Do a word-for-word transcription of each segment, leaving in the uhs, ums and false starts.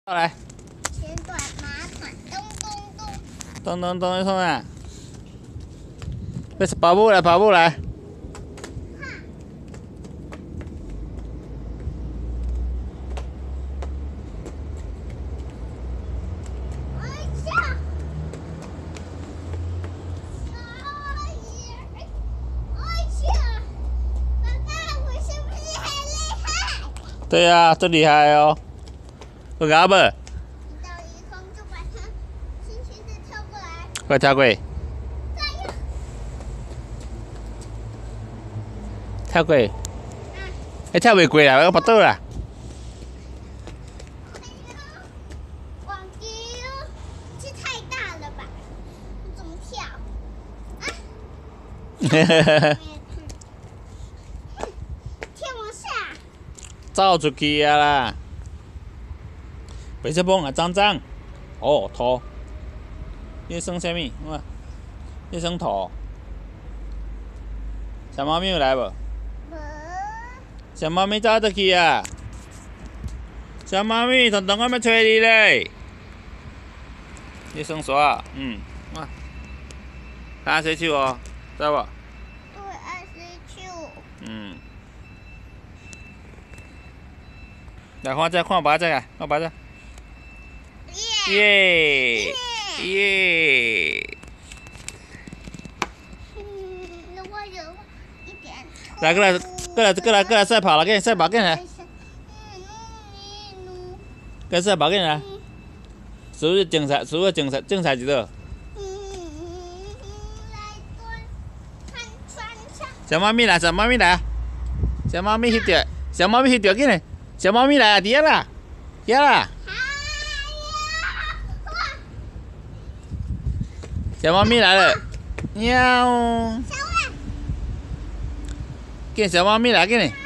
来， 旋转马桶，咚咚咚。 咚咚咚一声啊！这是跑步来，跑步来。 哎呀！哎呀！爸爸，我是不是很厉害？ 对呀、啊，最厉害哦。有牙不？ 一到一空就把它轻轻的跳过来。 快跳过去。 再呀！ 跳过去。 啊！ 哎，跳袂过啦，我拔倒啦。 哎呀！忘记了，这太大了吧？我怎么跳？啊！ 嘿嘿嘿。 跳往下。 走出去啊啦！别这碰啊，脏脏。哦，土。你算什么？哇！你算土。小猫咪有来无？ 无。 小猫咪走倒去啊！小猫咪，彤彤我要找你嘞。你算啥？嗯，哇！看洗手哦，知无？ 对，爱洗手。 嗯。来，看这，看爸这个，看爸这。耶！耶！ 嗯，如果有一点。 来，过来，过来，过来，过来赛跑了，给你赛跑，给你来。跟赛跑，给你来。是不是精彩？是不是精彩？精彩几多？小猫咪来，小猫咪来，小猫咪翕着，小猫咪翕着，紧嘞！小猫咪来啊，伫遐啦，遐啦。小猫咪来了，喵！给小猫咪来，给你。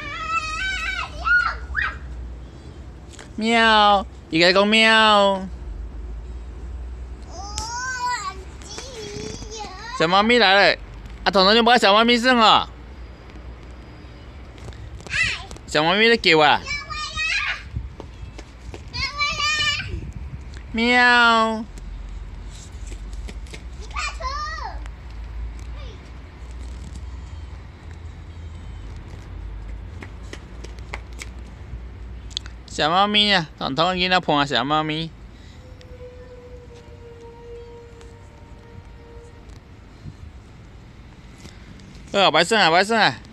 喵！伊个讲喵。小猫咪来了，啊，彤彤就不爱小猫咪算哦。小猫咪在叫啊。喵。小猫咪啊，彤彤囡仔碰小猫咪。哦，白算啊，白算啊。